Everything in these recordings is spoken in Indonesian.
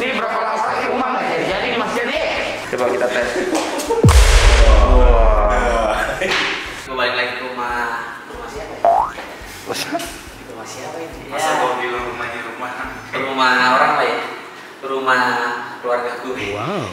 Ini berapa lama lagi rumah nggak jadi nih Mas Jadi? Coba kita tes. Kembali lagi ke rumah siapa ya? Rumah siapa ini? Masa kau di rumah? Rumah orang lah ya. Rumah keluarga gue. Wow.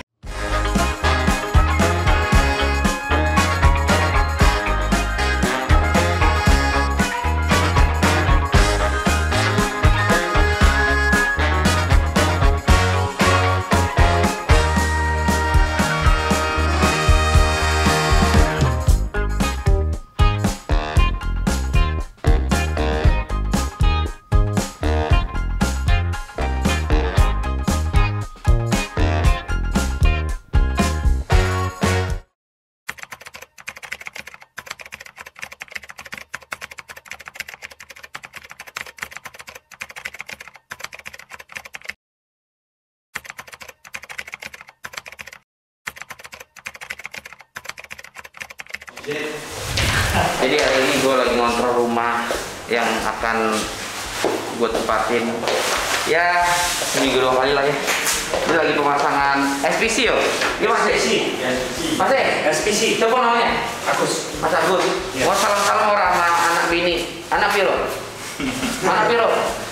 Jadi hari ini gue lagi ngontrol rumah yang akan gue tempatin ya seminggu 2 kali lah ya. Ini lagi pemasangan SPC yo. Ini Mas SPC. Mas SPC. Coba namanya? Agus. Mas Agus. Ya. Mau salam-salam orang sama anak bini. Anak piro? Anak piro?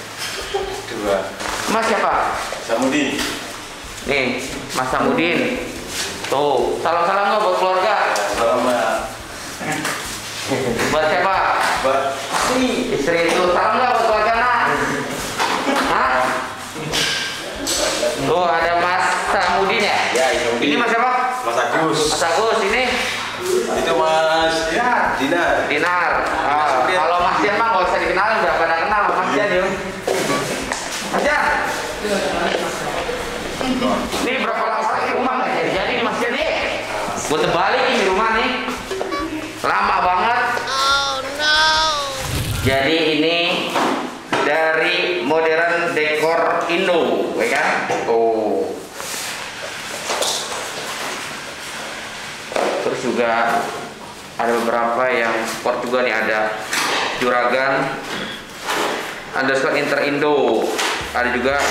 2. Mas siapa? Samudin. Nih, Mas Samudin. Tuh, salam-salam nggak buat keluarga? Salam Mbak. Buat siapa? Mbak. Istri itu. Salam nggak buat keluarga nak? Hah? Tuh ada Mas Samudin ya? Ya, Ini Mas siapa? Mas Agus. Mas Agus ini. Itu Mas Dinar. Dinar. Kalau Mas Dian mah nggak usah dikenalin, udah pada kenal Mas Dian yuk. Mas Dian. Ini berapa lama lagi rumah nggak jadi nih Mas Dian nih? Gue terbalik nih rumah nih. Lama banget. Oh no. Jadi ini dari Modern Decor Indo, ya kan? Tuh. Terus juga ada beberapa yang sport juga nih, ada Juragan underscore Inter Indo, ada juga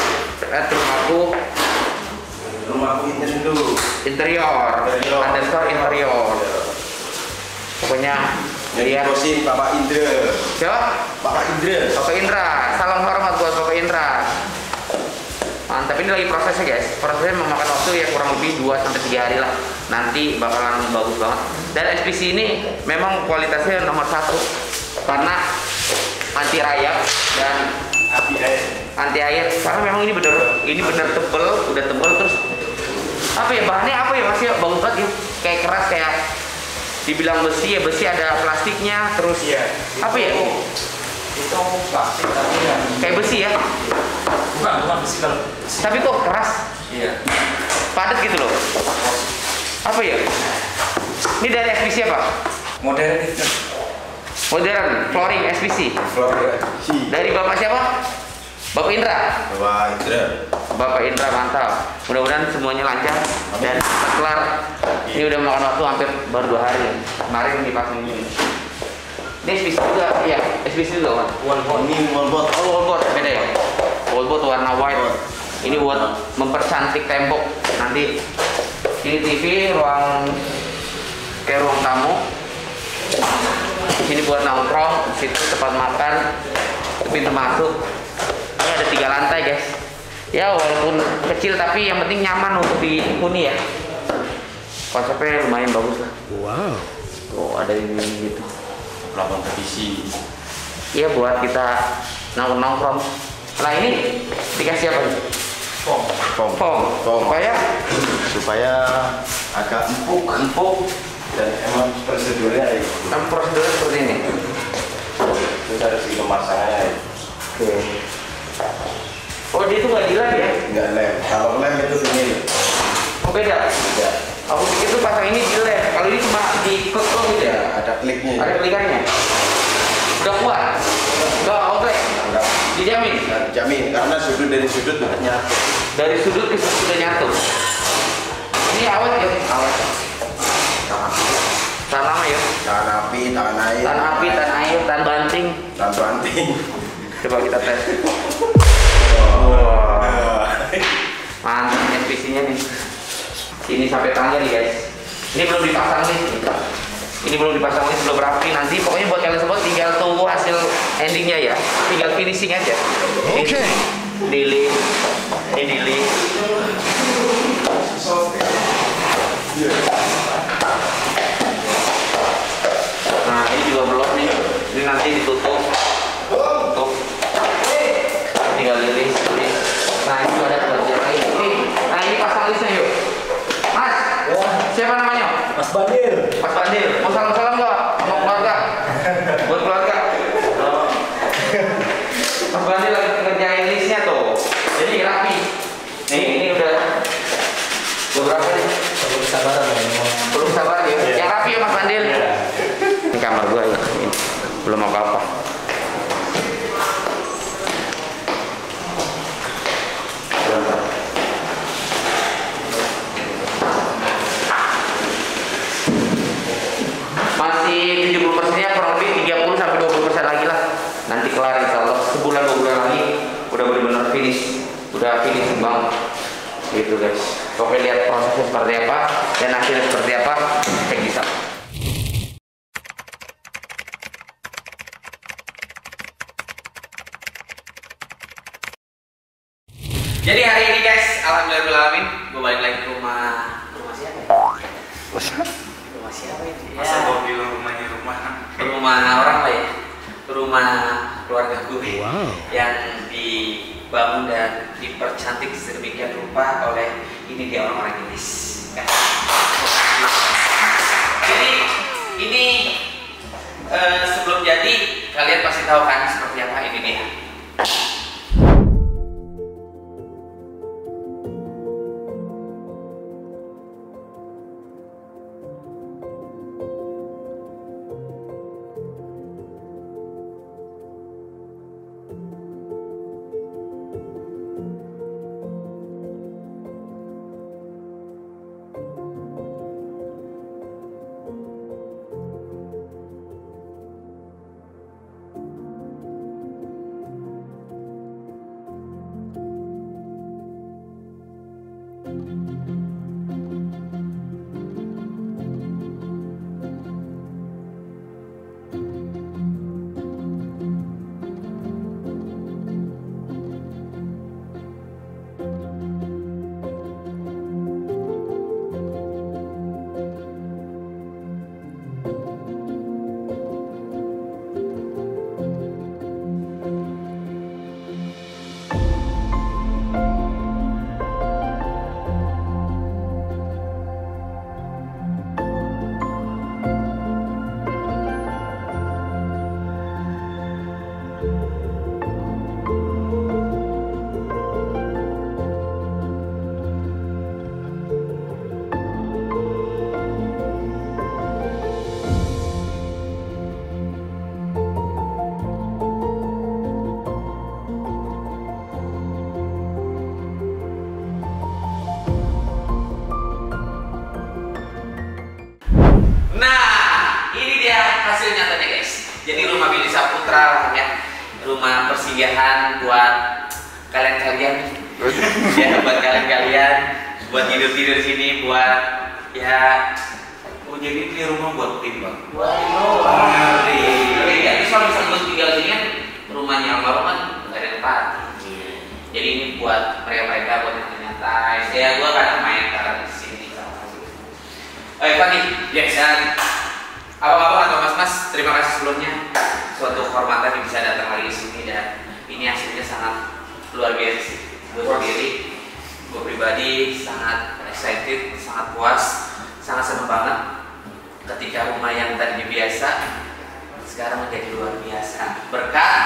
Rumahku interior underscore interior. Pokoknya Jadi bosin Bapak Indra. siapa? Bapak Indra. Bapak Indra, salam hormat buat Bapak Indra. Mantap, ini lagi prosesnya guys. Prosesnya memakan waktu ya kurang lebih 2-3 hari lah. Nanti bakalan bagus banget. Dan SPC ini memang kualitasnya nomor 1 karena anti rayap dan anti air. Karena memang ini bener tebel, udah tebel. Terus apa ya, bahannya apa ya Mas ya? Bagus banget ya. Kayak keras, kayak dibilang besi ya, besi ada plastiknya. Terus Iya. apa ya? Itu plastik tapi kan. Kayak besi ya. Bukan besi kalau. Tapi kok keras, Iya. padat gitu loh. Apa ya? Ini dari SPC apa? Modern itu. Modern flooring SPC. Dari Bapak siapa? Bapak Indra. Bapak Indra. Bapak Indra, mantap. Mudah-mudahan semuanya lancar dan kelar. Ini udah makan waktu hampir baru 2 hari. Kemarin dipasang ini. Ini SPC juga, iya. SPC juga kan? Ini wallboard. Oh, wallboard beda ya. Wallboard warna white. Ini buat mempercantik tembok. Nanti ini TV, kayak ruang tamu. Ini buat nongkrong, situ tempat makan, itu pintu masuk. Ini ada 3 lantai guys. Ya walaupun kecil tapi yang penting nyaman untuk dihuni ya. Konsepnya lumayan bagus lah. Wow. Tuh ada ini gitu. Pelapon televisi. Iya buat kita nongkrong. Nah ini dikasih apa nih? Foam. Supaya agak empuk dan emang prosedurnya ya. Kan prosedurnya seperti ini. Itu dari segi pemasangannya ya. Oke. Oh dia tuh nggak dilem ya? Nggak lem. Kalau lem itu ini. Oh beda. Tidak. Aku pikir tuh pasang ini dilem. Kalau ini cuma diklik gitu ya? Ya, ada kliknya. Ada klikannya. Udah kuat. Udah outlet. Enggak. Dijamin. Jamin karena dari sudut udah nyatu. Dari sudut ke sudut sudah nyatu. Ini awet ya? Awet. Tahan lama ya? Tahan api, tahan air. Tahan api, tahan air, tahan banting. Tahan banting. Coba kita tes. Mantap SPC-nya nih. Ini sampai tangga nih guys. Ini belum dipasang nih. Ini belum dipasang nih, belum rapi. Nanti pokoknya buat kalian semua tinggal tunggu hasil endingnya ya. Tinggal finishing aja. Oke. Diling. Ini diling. Nah ini juga belum nih. Ini nanti ditutup. Tutup. Tinggal liris. Nah itu ada bagian lagi. Nah ini pasang listnya yuk. Mas, siapa namanya? Mas Bandir. Mas Bandir. Mau salam-salam nggak sama keluarga? Buat keluarga. Mas Bandir lagi ngerjain listnya tuh. Jadi rapi. Ini udah beberapa nih. Belum sabaran ya. Belum sabar ya. Yang rapi ya Mas Bandir. Ini kamar gua ya. Belum apa-apa. Masih 70%-nya, kurang lebih 30-20% lagi lah. Nanti kelar insya Allah. Sebulan 2 bulan lagi udah benar-benar finish. Udah finishing banget. Gitu guys. Oke, lihat prosesnya seperti apa dan hasilnya seperti apa. Cek bisa. Jadi hari ini guys, alhamdulillahirrahmanirrahim, gue balik lagi ke rumah siapa ya? Rumah siapa itu? Masa mau bilang rumahnya Rumah orang lah ya, rumah keluarga gue yang dibangun dan dipercantik sedemikian rupa oleh ini dia orang-orang Inggris. Jadi ini sebelum jadi kalian pasti tahu kan seperti apa ini dia. Hasilnya tadi guys, jadi rumah Billy Saputra ya, rumah persinggahan buat kalian-kalian ya, buat kalian-kalian buat tidur-tidur sini, buat ya jadi ini rumah buat tim bang. Jadi kalau misalnya buat tinggal sini kan rumahnya almarhum kan nggak ada tempat, jadi ini buat mereka buat nyantai. Ya gua kadang main karena di sini. Fani, yes, abang-abang atau mas-mas, terima kasih sebelumnya. Suatu kehormatan yang bisa datang lagi di sini dan ini hasilnya sangat luar biasa sih. Gue sendiri, gue pribadi sangat excited, sangat puas, sangat senang banget ketika rumah yang tadi biasa sekarang menjadi luar biasa berkat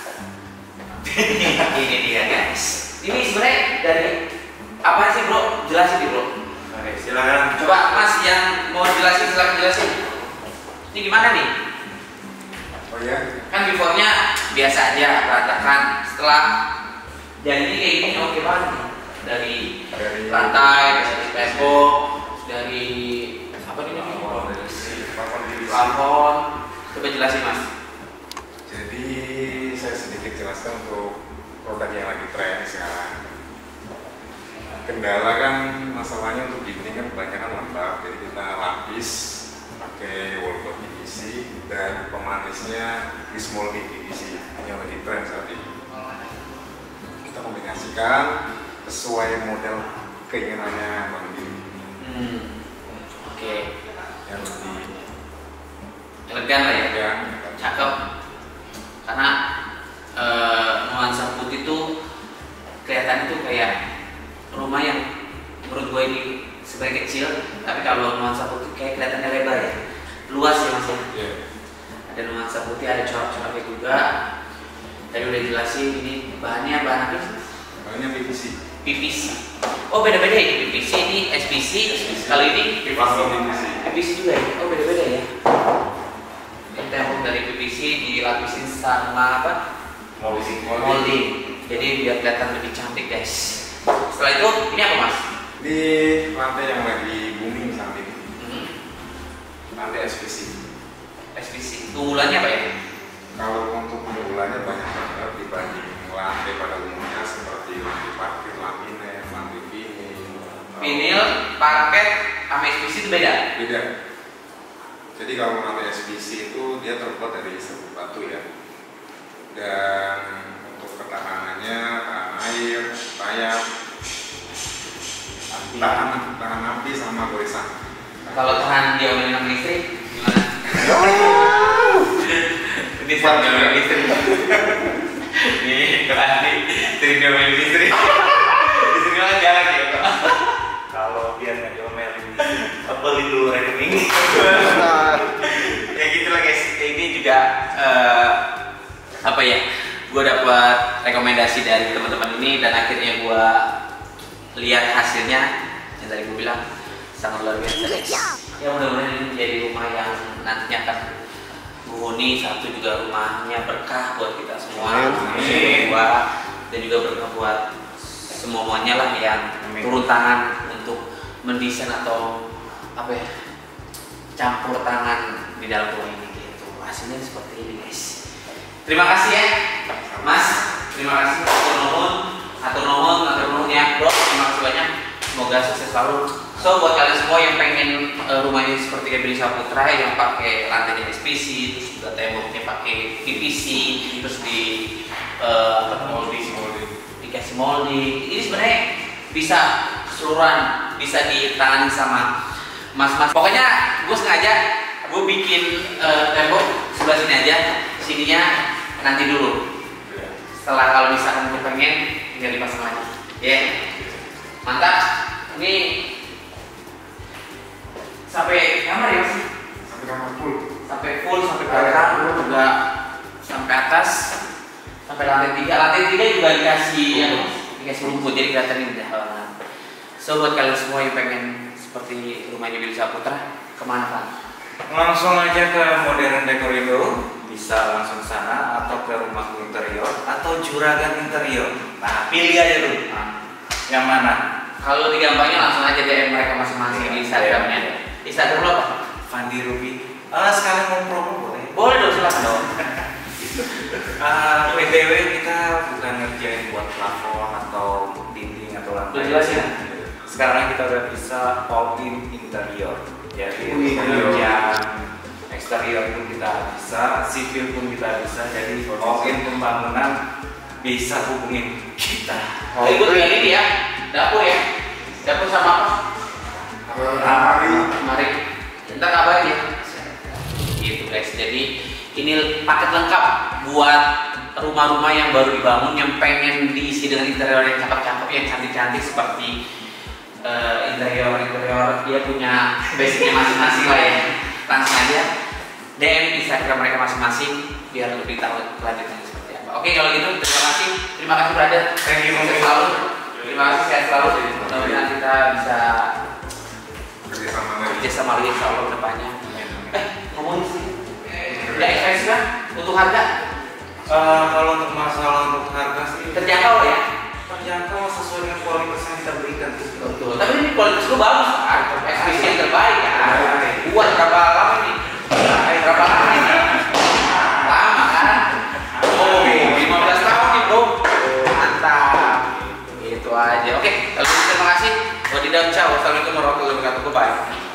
ini dia guys. Ini sebenarnya dari apa sih bro? Jelasin bro. Oke, silakan. Coba mas yang mau jelasin, silakan jelasin. Ini gimana nih? Oh ya? Kan before-nya biasa aja, berantakan. Setelah jadi kayak gini oke banget nih. Dari lantai, dari tembok, dari apa nih? Plafon. Coba jelasin mas. Jadi saya sedikit jelaskan untuk produk yang lagi tren sekarang. kendala kan masalahnya untuk dinding kan kebanyakan lembab, jadi kita lapis pakai wallboard PVC dan pemanisnya dismolding PVC yang lagi tren saat ini. Kita kombinasikan sesuai model keinginannya Bang Dini. Oke. Yang lebih Elegan lah ya. elegan. Cakep. Karena nuansa putih tuh kelihatan tuh kayak rumah yang menurut gue ini sebenarnya kecil, tapi kalau nuansa putih kayak kelihatannya lebar ya, luas ya mas ya. Iya. Ada nuansa putih, ada corak-coraknya juga. Tadi udah jelasin ini bahannya bahan apa sih? Bahannya PVC. PVC. Oh beda-beda ya, PVC ini SPC. Kalau ini PVC juga ya. Oh beda-beda ya. Ini tembok dari PVC dilapisin sama apa? Molding. Jadi biar kelihatan lebih cantik guys. Setelah itu ini apa mas? Di lantai yang lagi booming saat ini, lantai SPC. SPC. Unggulannya apa ya? Kalau untuk unggulannya banyak banget dibanding lantai pada umumnya seperti lantai parket, laminat, lantai Vinil, parket, sama SPC itu beda. Beda. Jadi kalau lantai SPC itu dia terbuat dari serbuk batu ya. Dan untuk ketahanannya tahan air, tayar, tahan api sama goresan. Kalau tahan diomelin sama listrik gimana? Ini sama diomelin listrik. Nih, kalau sering diomelin listrik. Listrik kan jalan ya Pak. Kalau biar nggak diomelin, beli dulu rekening. Ya gitu lah guys. Ini juga apa ya? Gue dapat rekomendasi dari teman-teman ini dan akhirnya gue lihat hasilnya yang tadi gue bilang sangat luar biasa guys. Ya mudah-mudahan ini jadi rumah yang nantinya akan menghuni, satu juga rumahnya berkah buat kita semua, dan juga berkah buat semuanya lah yang turun tangan untuk mendesain atau apa ya, campur tangan di dalam rumah ini gitu. Hasilnya seperti ini guys. Terima kasih ya Mas, terima kasih atur nuhun ya bro, terima kasih banyak, semoga sukses selalu. So buat kalian semua yang pengen rumahnya seperti kayak Billy Saputra yang pakai lantainya SPC, terus juga temboknya pakai PVC, terus di dikasih molding, ini sebenarnya bisa keseluruhan, bisa ditangani sama mas-mas. Pokoknya gue sengaja gue bikin tembok sebelah sini aja, sininya nanti dulu. Setelah kalau misalkan gue pengen tinggal dipasang lagi. Ya, mantap. Ini sampai kamar ya mas? Sampai kamar full. Sampai full, sampai belakang, juga sampai atas, sampai lantai 3. Lantai 3 juga dikasih rumput, jadi kelihatan ini udah halaman. So buat kalian semua yang pengen seperti rumahnya Billy Saputra, kemana Pak? Langsung aja ke Modern Dekorindo, bisa langsung sana atau ke Rumah Interior atau Juragan Interior. Nah, pilih aja dulu. Yang mana? Kalau digampangnya langsung aja DM mereka masing-masing di Instagramnya. Instagram lo apa? Fandi Ruby. Sekalian mau promo boleh? Boleh dong, silakan dong. PTW kita bukan ngerjain buat plafon atau dinding atau lantai. Udah jelas ya? Sekarang kita udah bisa all in interior. Jadi Interior. eksterior pun kita bisa, sipil pun kita bisa. Jadi all in pembangunan bisa hubungin kita. Ikut dengan ini ya, dapur ya. Dapur sama apa? Mari. Ntar kabarin ya. Gitu guys. Jadi ini paket lengkap buat rumah-rumah yang baru dibangun, yang pengen diisi dengan interior yang cakep-cakep, yang cantik-cantik seperti interior dia punya basicnya masing-masing lah ya. Langsung aja DM Instagram mereka masing-masing biar lebih tahu kelanjutannya seperti apa. Oke kalau gitu terima kasih brother. Thank you, Sukses selalu. Terima kasih sehat selalu. Mudah-mudahan kita bisa kerjasama lagi insya Allah kedepannya. Ngomongin sih, udah expensive kan untuk harga? Kalau untuk masalah untuk harga sih Terjangkau ya? terjangkau sesuai dengan kualitas yang kita berikan. Betul. Tapi ini kualitas lu bagus kan? SPC yang terbaik kan? Buat berapa lama nih? Berapa lama ini? Lama kan? Oh, 15 tahun nih bro. Mantap. Itu aja. Oke, kalau gitu terima kasih. tidak. Ciao. Wassalamualaikum warahmatullahi wabarakatuh. Bye.